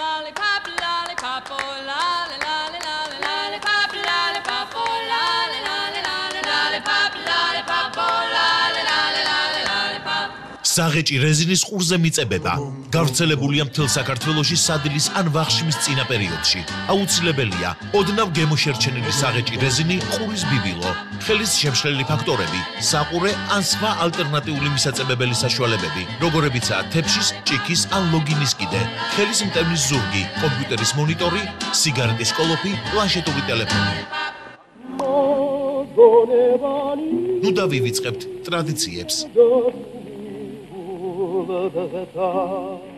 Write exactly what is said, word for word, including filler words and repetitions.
lollipop, lollipop, oh, lolly, lolly, lolly, lollipop, lollipop, oh, lolly, lolly, lolly, lollipop, lollipop, oh, lolly, lolly, lolly, lollipop. საღეჭი რეზინის ყურზე მიწებება გავრცელებულია მთელ საქართველოში სადილის ან ვახშმის წინა პერიოდში. აუცილებელია ოდნავ გემოშერჩენილი საღეჭი რეზინი, ყურის ბიბილო, ხელის შემშლელი ფაქტორები, საყურე ან სხვა ალტერნატიული მისაწებებელი საშუალებები, როგორებიცაა თეფშის, ჭიქის ან ლოგინის კიდე, ხელის მტევნის ზურგი, კომპიუტერის მონიტორი, სიგარეტის კოლოფი, პლანშეტური ტელეფონი. ნუ დავივიწყებთ ტრადიციებს. da da da